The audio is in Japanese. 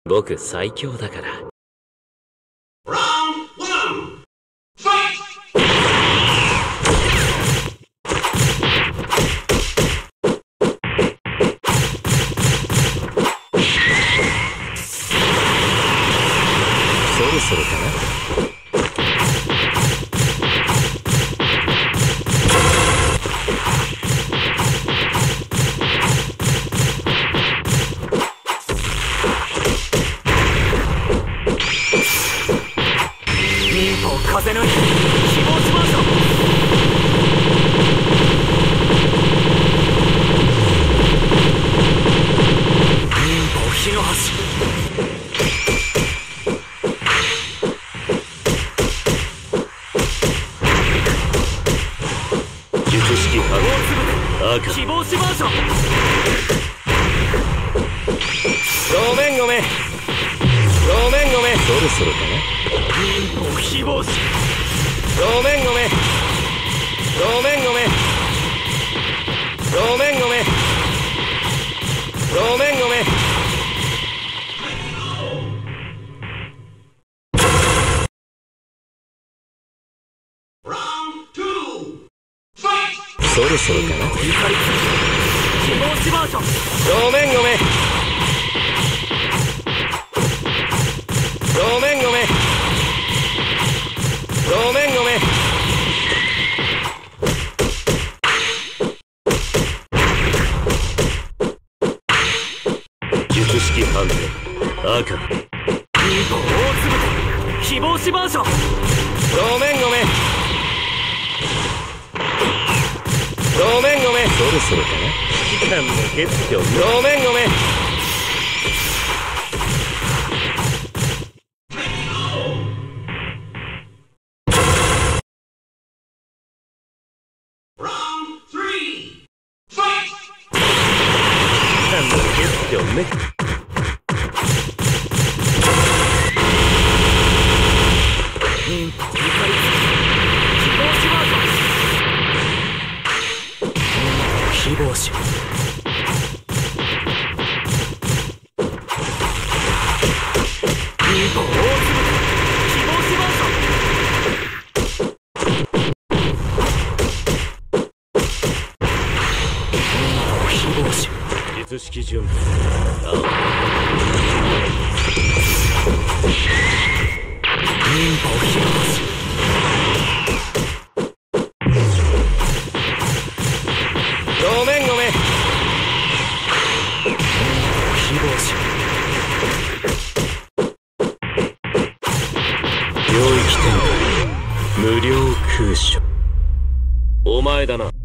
僕最強だから。そろそろかな。 風の希望しましょう。忍法火の橋。 術式反応赤希望しましょう。 ごめんごめんごめんごめん。そろそろかな。 忍法非防止。 ごめんごめんごめんごめんごめんごめんごめんごめん。そろそろかな。 怒り希望しましょう。 ごめんごめんごめんごめんごめんごめん。術式判定赤。 忍法大粒で希望しましょう。 ごめんごめんごめんごめん。そろそろかな。期間の月曜。ごめんごめん。ね。 忍法怒り希望しましょう。希望し忍法大粒で希望しましょう。希望し術式準備。 忍法ひろこしごめんごめん。 希望し領域展開無料空所。お前だな。